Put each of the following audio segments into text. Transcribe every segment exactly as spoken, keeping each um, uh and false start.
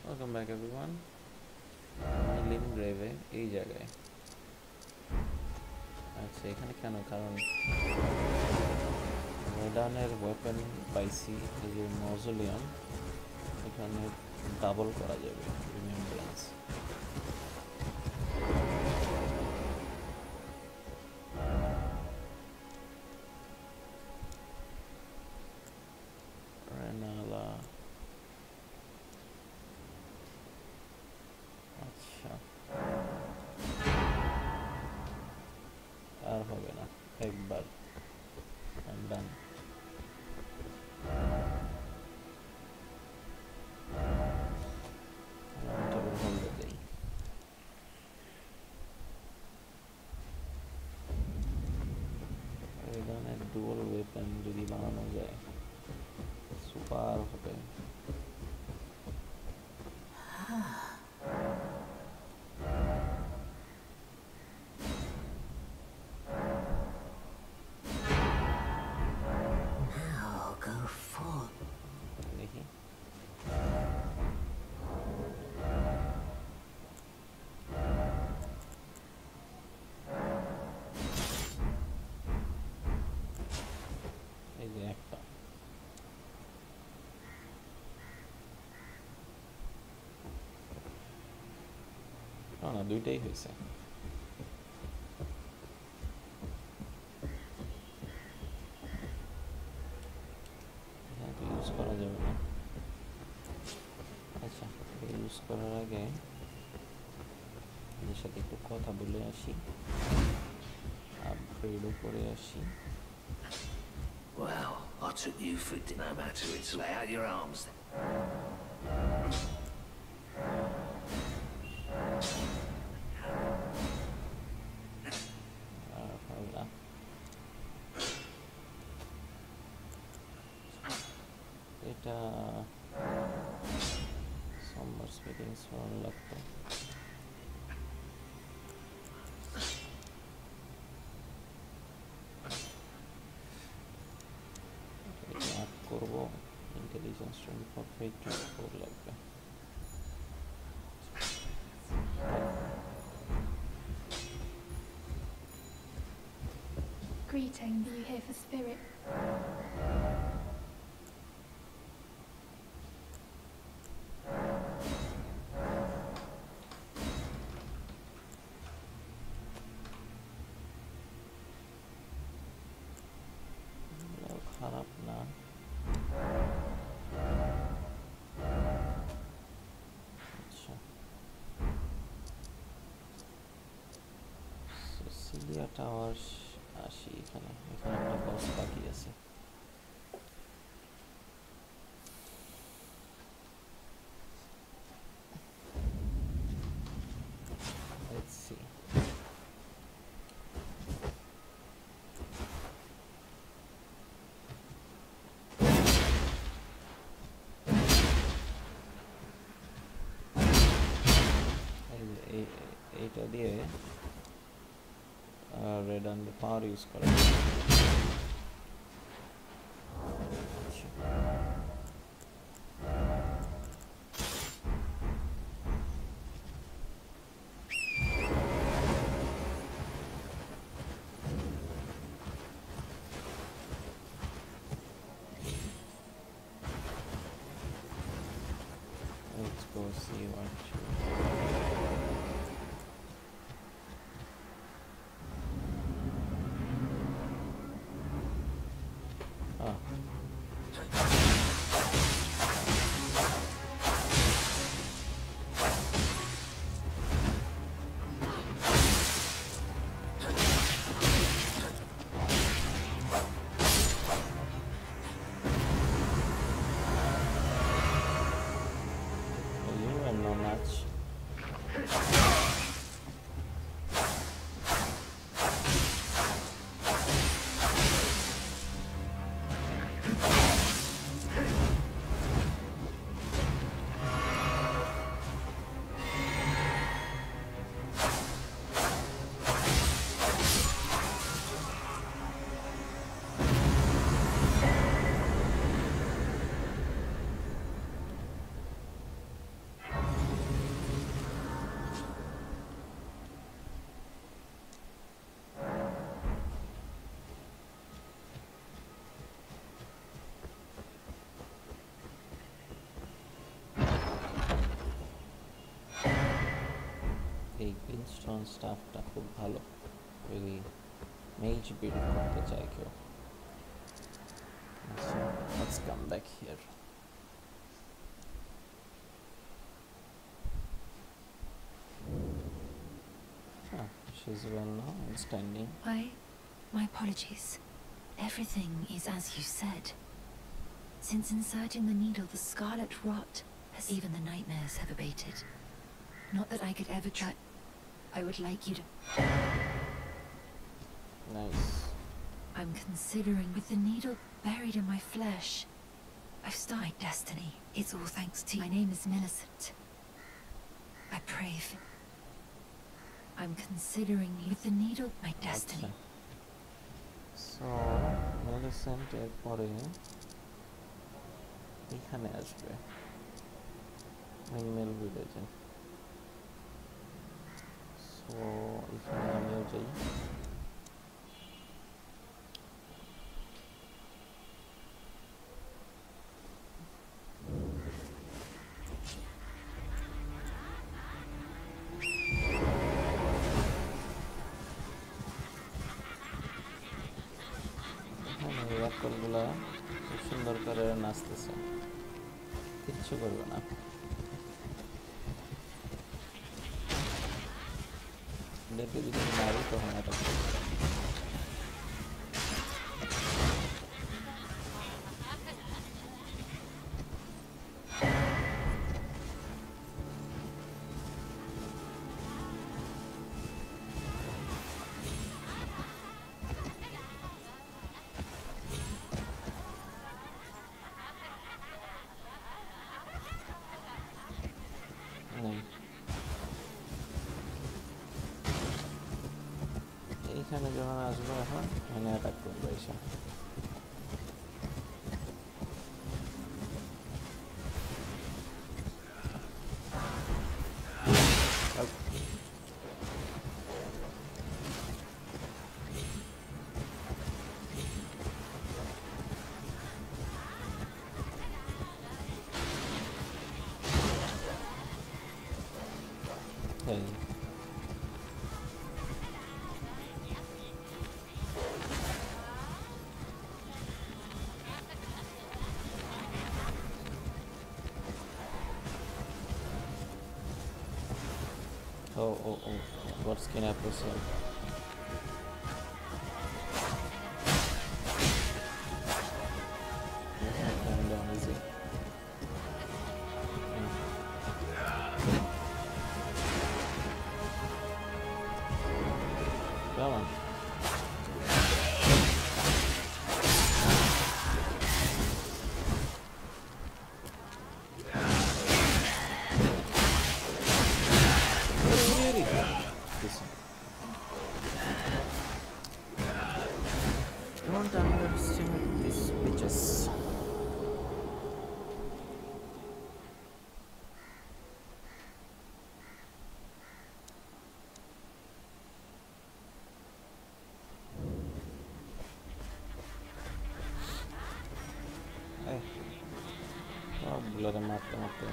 Welcome back everyone. আমি লিমগ্রেভে এই জায়গায় আচ্ছা এখানে কেন কারণ রেডানের ওয়েপন পাইছি এই যে মজুলিয়াম এখানে ডাবল করা যাবে রিমেম্ব্রেন্স রেনালা আচ্ছা আর হবে না একবার ডান টেবিল হোল্ডে দেই রেডানের ডুয়াল ওয়েপন যদি বানানো যায় সুপার হবে দেখি এই যে একটা না না দুইটাই হয়েছে এখানে তো ইউজ করা যাবে না আচ্ছা ইউজ করার আগে এদের সাথে একটু কথা বলে আসি আপগ্রেডও করে আসি Well, I took you for no matter it's lay out your arms. আর হবে না এটা সামার স্পিকিংস ভালো লাগতো আট করবো ইন্টেলিজেন্স টোয়েন্টি ফোর ফেট টোয়েন্টি ফোর লাগবে Greeting, are you here for spirit? খারাপ না আচ্ছা সিলিয়া টাওয়ার আসি এখানে এখানে একটা বস বাকি আছে Let's see. এইটা দিয়ে রেড অ্যান্ড পাওয়ার ইউজ করা Let's go see what you ah you are no match stone স্টাফটা খুব ভালো যদি মেজ বিল্ড করতে চায় কেউ। So let's come back here. Ah, she's well now and standing. Why? My apologies. Everything is as you said. Since inserting the needle, the scarlet rot has even the nightmares have abated. Not that I could ever try. I would like you to. Nice. I'm considering with the needle buried in my flesh. I've started destiny. It's all thanks to you. My name is Millicent. I pray for. I'm considering with the needle my destiny. So, Millicent এরপরে এখানে আসবে minimal ভিলেজে। So এখানে আমিও যাই। অ্যাপলগুলা খুব সুন্দর করে নাচতেছে, কিচ্ছু করবে না। এদেরকে যদি মারি তখন এটা এখানে যখন আসবো এখন এখানে অ্যাটাক করবো এসে। Hey. Oh, oh, oh, what skin episode? Coming down easy. Come on. Don't underestimate these bitches. Hey, oh, bloody mate, mate.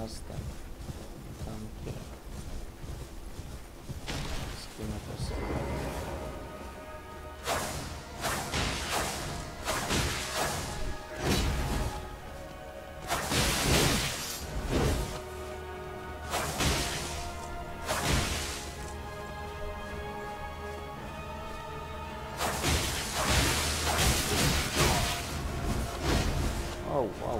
ask them. Come here. Skin of a survivor. Oh wow.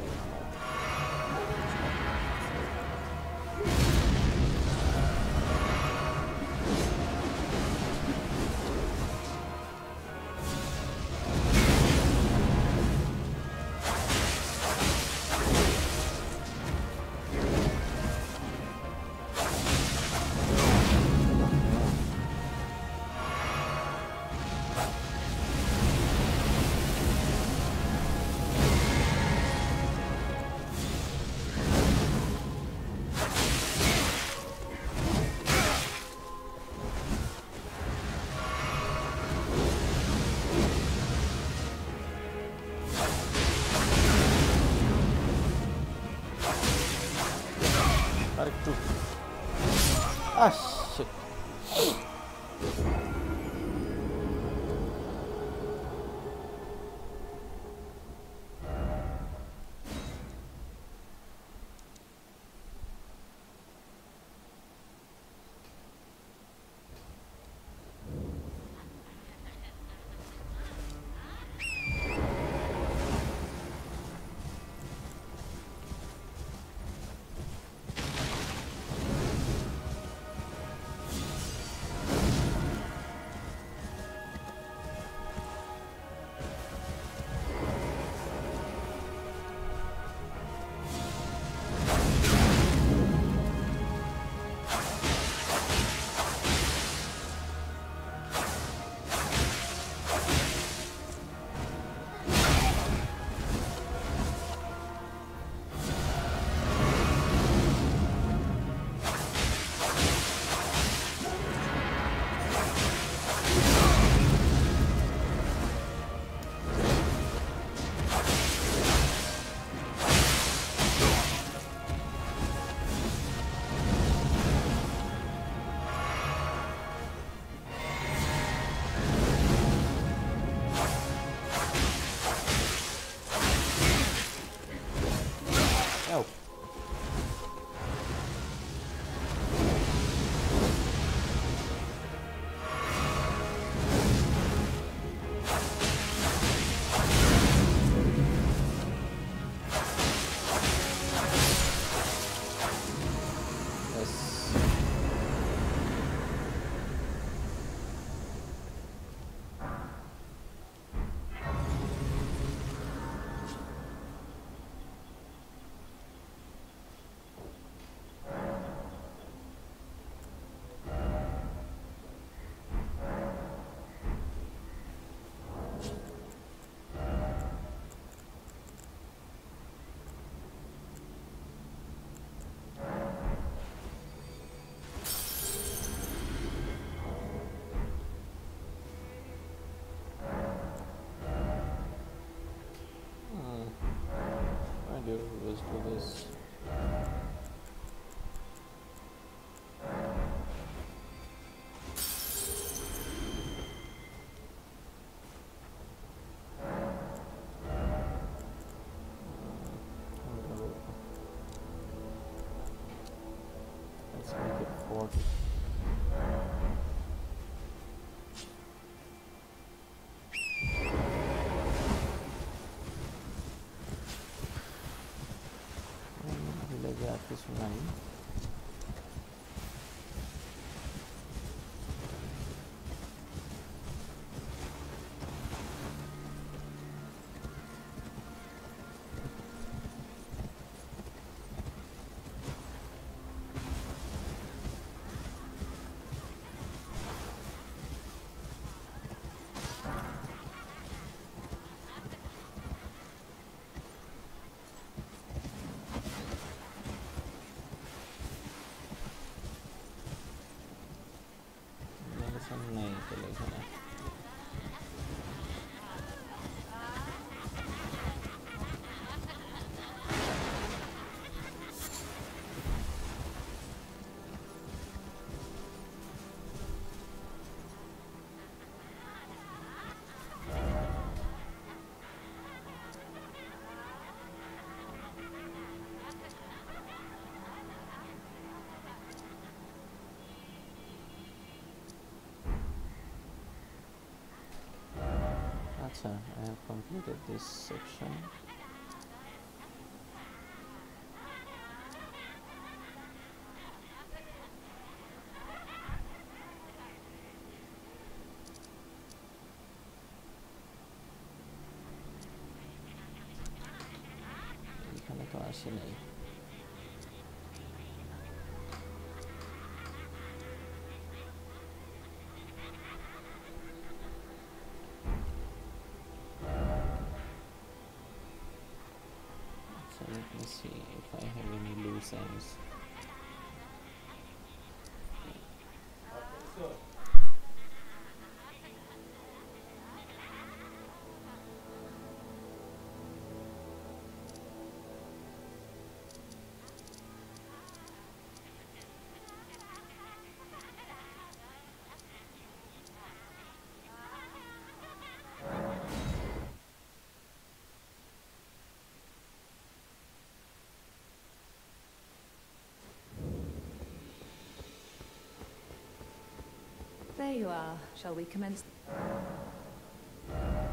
আরেকটু আহ shit. Oh. Do let's do this. Let's make it forty. This nine. Acha, I have completed this section. এখানে তো আসি নাই। So let me see if I have any loose ends. There you are. Shall we commence?